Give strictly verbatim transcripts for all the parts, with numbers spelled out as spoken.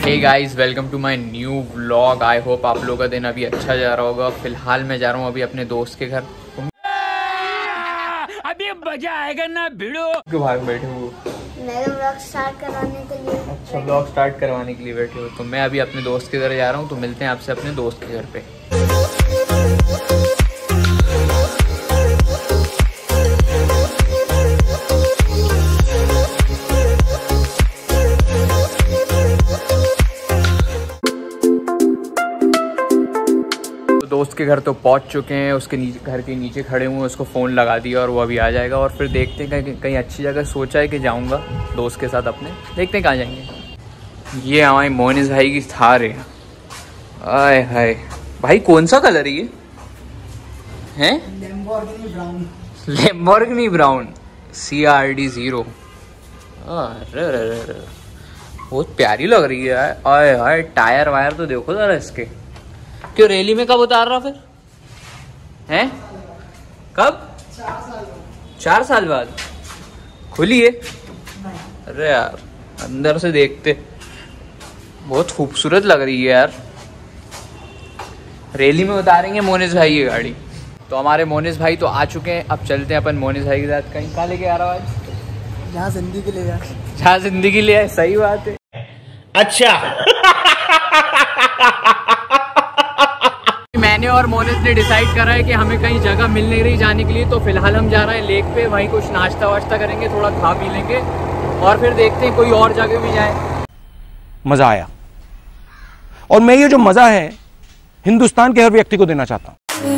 Hey guys, welcome to my new vlog. I hope आप लोगों का दिन अभी अच्छा जा रहा होगा। फिलहाल मैं जा रहा हूँ अभी अपने दोस्त के घर। अभी मजा आएगा ना भिड़ो। क्यों भाग बैठे हो? मैं व्लॉग स्टार्ट करवाने के लिए। अच्छा, व्लॉग स्टार्ट करवाने के लिए बैठे हो? तो मैं अभी अपने दोस्त के घर जा रहा हूँ, तो मिलते हैं आपसे अपने दोस्त के घर पे। दोस्त के घर तो पहुंच चुके हैं। उसके नीचे घर के नीचे खड़े हुए, उसको फ़ोन लगा दिया और वो अभी आ जाएगा। और फिर देखते हैं कहीं कहीं अच्छी जगह सोचा है कि जाऊंगा दोस्त के साथ अपने। देखते हैं कहाँ जाएंगे। ये हमारे मोनिस भाई की थार है। आय हाय भाई, कौन सा कलर है ये? हैं? Lamborghini brown. Lamborghini brown C R D zero. अरे बहुत प्यारी लग रही है। आय हाय, टायर वायर तो देखो जरा इसके। क्यों रैली में कब उतार रहा फिर? हैं? कब? चार साल बाद। चार साल बाद खुली है? अरे यार, अंदर से देखते बहुत खूबसूरत लग रही है यार। रैली में उतारेंगे मोनिस भाई ये गाड़ी। तो हमारे मोनिस भाई तो आ चुके हैं। अब चलते हैं अपन मोनिस भाई के साथ। कहीं कहाँ लेके आ रहा हूँ आज? जहाँ जिंदगी ले जाए। जहाँ जिंदगी ले आए, सही बात है। अच्छा मैंने और मोनिस ने डिसाइड करा है कि हमें कहीं जगह मिल नहीं रही जाने के लिए, तो फिलहाल हम जा रहे हैं लेक पे। वहीं कुछ नाश्ता वाश्ता करेंगे, थोड़ा खा पी लेंगे और फिर देखते हैं कोई और जगह भी जाए। मजा आया, और मैं ये जो मजा है हिंदुस्तान के हर व्यक्ति को देना चाहता हूं।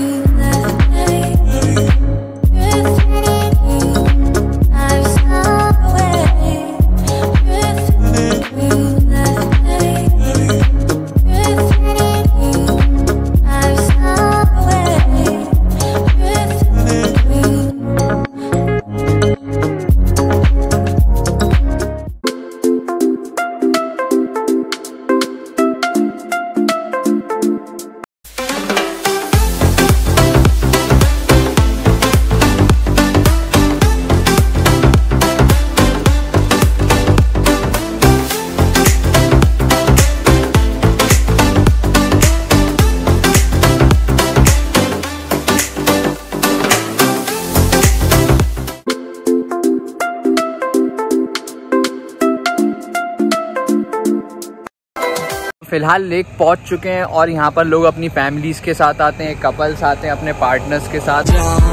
फिलहाल लेक पहुंच चुके हैं और यहाँ पर लोग अपनी फैमिलीज के साथ आते हैं, कपल्स आते हैं अपने पार्टनर्स के साथ।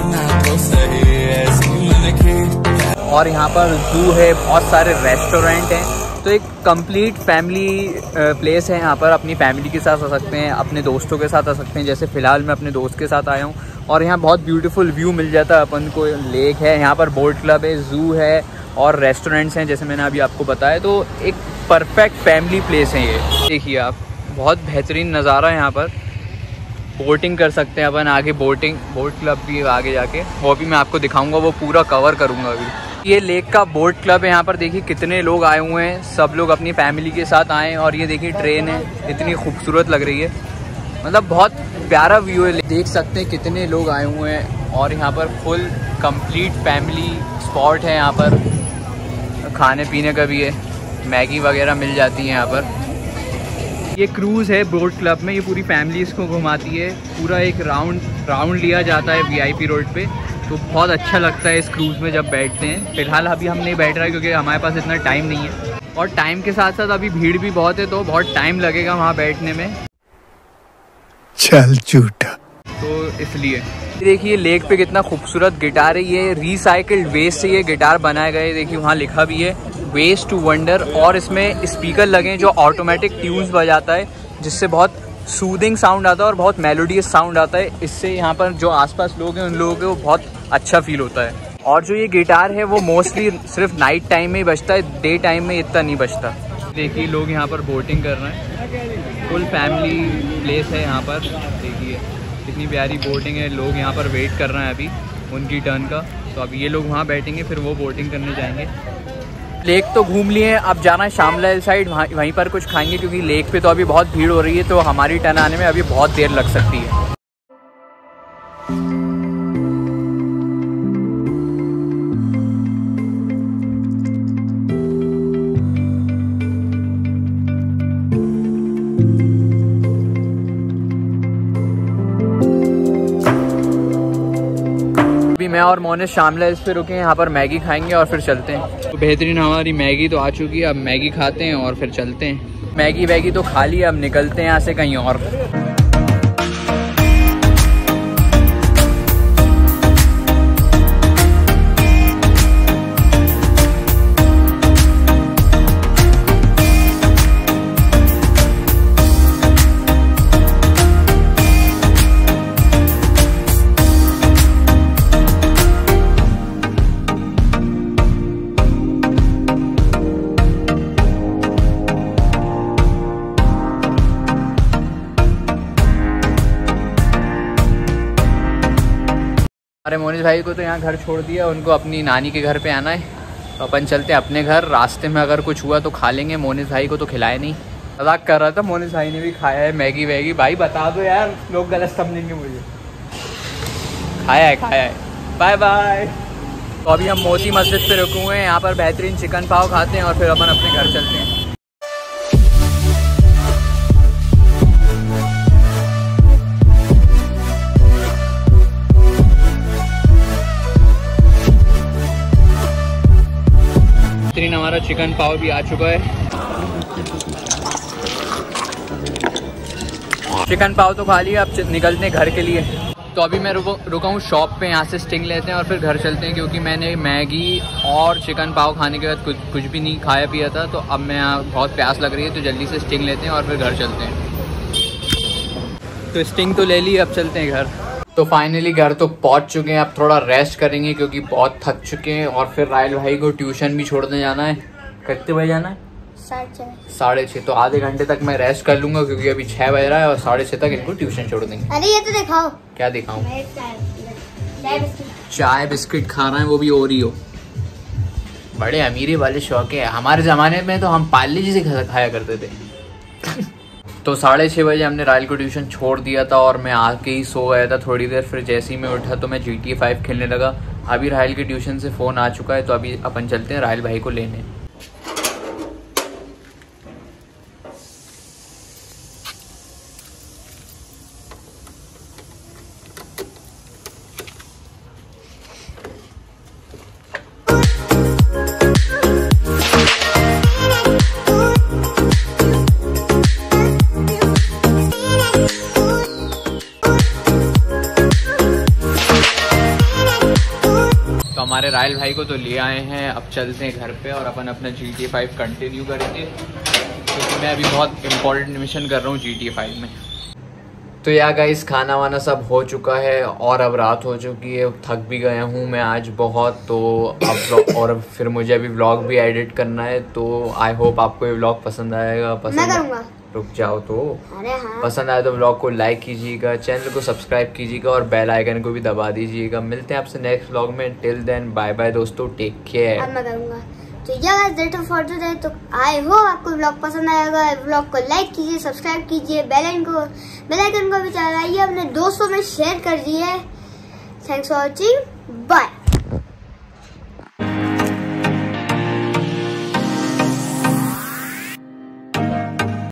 और यहाँ पर जू है, बहुत सारे रेस्टोरेंट हैं। तो एक कंप्लीट फैमिली प्लेस है। यहाँ पर अपनी फैमिली के साथ आ सकते हैं, अपने दोस्तों के साथ आ सकते हैं। जैसे फ़िलहाल मैं अपने दोस्त के साथ आया हूँ और यहाँ बहुत ब्यूटीफुल व्यू मिल जाता है अपन को। लेक है, यहाँ पर बोट क्लब है, जू है और रेस्टोरेंट्स हैं जैसे मैंने अभी आपको बताया। तो एक परफेक्ट फैमिली प्लेस है ये। देखिए आप, बहुत बेहतरीन नज़ारा है। यहाँ पर बोटिंग कर सकते हैं अपन आगे। बोटिंग बोट क्लब भी है आगे जाके, वो भी मैं आपको दिखाऊंगा, वो पूरा कवर करूंगा अभी। ये लेक का बोट क्लब है। यहाँ पर देखिए कितने लोग आए हुए हैं, सब लोग अपनी फैमिली के साथ आए हैं। और ये देखिए ट्रेन है, इतनी खूबसूरत लग रही है, मतलब बहुत प्यारा व्यू है। देख सकते हैं कितने लोग आए हुए हैं। और यहाँ पर फुल कंप्लीट फैमिली स्पॉट है। यहाँ पर खाने पीने का भी है, मैगी वगैरह मिल जाती है यहाँ पर। ये क्रूज़ है बोट क्लब में, ये पूरी फैमिली इसको घुमाती है। पूरा एक राउंड राउंड लिया जाता है वीआईपी रोड पे। तो बहुत अच्छा लगता है इस क्रूज़ में जब बैठते हैं। फिलहाल अभी हम नहीं बैठ रहे हैं क्योंकि हमारे पास इतना टाइम नहीं है, और टाइम के साथ साथ अभी भीड़ भी बहुत है, तो बहुत टाइम लगेगा वहाँ बैठने में। चल झूठा। तो इसलिए देखिए लेक पे कितना खूबसूरत गिटार है। ये रिसाइकिल्ड वेस्ट से ये गिटार बनाए गए। देखिए वहाँ लिखा भी है वेस्ट टू वंडर। और इसमें स्पीकर लगे हैं जो ऑटोमेटिक ट्यून्स बजाता है, जिससे बहुत सूदिंग साउंड आता है और बहुत मेलोडियस साउंड आता है। इससे यहाँ पर जो आसपास लोग हैं उन लोगों को बहुत अच्छा फील होता है। और जो ये गिटार है वो मोस्टली सिर्फ नाइट टाइम में ही बजता है, डे टाइम में इतना नहीं बजता। देखिए लोग यहाँ पर बोटिंग कर रहे हैं। फुल फैमिली प्लेस है यहाँ पर। देखिए कितनी प्यारी बोटिंग है। लोग यहाँ पर वेट कर रहे हैं अभी उनकी टर्न का। तो अब ये लोग वहाँ बैठेंगे, फिर वो बोटिंग करने जाएंगे। लेक तो घूम लिए हैं, अब जाना है श्यामलाल साइड, वहाँ वहीं पर कुछ खाएंगे क्योंकि लेक पे तो अभी बहुत भीड़ हो रही है। तो हमारी टर्न आने में अभी बहुत देर लग सकती है। मैं और मोनिश शामला इस पे रुके हैं, यहाँ पर मैगी खाएंगे और फिर चलते हैं। तो बेहतरीन हमारी मैगी तो आ चुकी है, अब मैगी खाते हैं और फिर चलते हैं। मैगी वैगी तो खा ली, अब निकलते हैं यहाँ से कहीं और। हमारे मोनिश भाई को तो यहाँ घर छोड़ दिया, उनको अपनी नानी के घर पे आना है, तो अपन चलते हैं अपने घर। रास्ते में अगर कुछ हुआ तो खा लेंगे, मोनिश भाई को तो खिलाए नहीं। मजाक कर रहा था, मोनिश भाई ने भी खाया है मैगी वैगी। भाई बता दो यार, लोग गलत समझेंगे मुझे। खाया है खाया है। Bye bye. तो अभी हम मोती मस्जिद पे रुके हुए हैं, यहाँ पर बेहतरीन चिकन पाव खाते हैं और फिर अपन अपने घर चलते हैं। हमारा चिकन पाव भी आ चुका है। चिकन पाव तो खा लिया, अब निकलते हैं घर के लिए। तो अभी मैं रुका हूँ शॉप पे, यहाँ से स्टिंग लेते हैं और फिर घर चलते हैं, क्योंकि मैंने मैगी और चिकन पाव खाने के बाद कुछ कुछ भी नहीं खाया पिया था। तो अब मैं यहाँ बहुत प्यास लग रही है, तो जल्दी से स्टिंग लेते हैं और फिर घर चलते हैं। तो स्टिंग तो ले ली, अब चलते हैं घर। तो फाइनली घर तो पहुंच चुके हैं, अब थोड़ा रेस्ट करेंगे क्योंकि बहुत थक चुके हैं। और फिर रायल भाई को ट्यूशन भी छोड़ने जाना है। कितने बजे जाना है? साढ़े छः। तो आधे घंटे तक मैं रेस्ट कर लूंगा, क्योंकि अभी छः बज रहा है और साढ़े छः तक इनको ट्यूशन छोड़ देंगे। अरे ये तो दिखाओ। क्या दिखाऊं? चाय बिस्किट खा रहे हैं, वो भी ओरियो। बड़े अमीरी वाले शौक है। हमारे जमाने में तो हम पार्ले जी से खाया करते थे। तो साढ़े छः बजे हमने रायल को ट्यूशन छोड़ दिया था और मैं आके ही सो गया था थोड़ी देर। फिर जैसे ही मैं उठा तो मैं जी टी ए फाइव खेलने लगा। अभी रायल के ट्यूशन से फ़ोन आ चुका है, तो अभी अपन चलते हैं रायल भाई को लेने। हमारे रायल भाई को तो ले आए हैं, अब चलते हैं घर पे और अपन अपना G T A five continue करेंगे, क्योंकि तो मैं अभी बहुत इंपॉर्टेंट मिशन कर रहा हूँ जी टी ए फाइव में। तो यार गाइस, खाना वाना सब हो चुका है और अब रात हो चुकी है। थक भी गया हूँ मैं आज बहुत। तो अब और फिर मुझे अभी व्लॉग भी एडिट करना है, तो आई होप आपको ये व्लॉग पसंद आएगा। पसंद रुक जाओ तो अरे हाँ। पसंद आए तो व्लॉग को लाइक कीजिएगा, चैनल को सब्सक्राइब कीजिएगा और बेल आइकन को भी दबा दीजिएगा। मिलते हैं आपसे नेक्स्ट व्लॉग में। टिल देन बाय बाय दोस्तों, टेक केयर। अब मैं करूँगा। तो यार दैट फॉर टुडे। तो आई होप आपको व्लॉग पसंद आएगा। व्लॉग को लाइक कीजिए, सब्सक्राइब कीजिए, बेल आइकन को बेल आइकन को भी चलाइए, अपने दोस्तों में शेयर कर दिए। Thanks for watching, bye.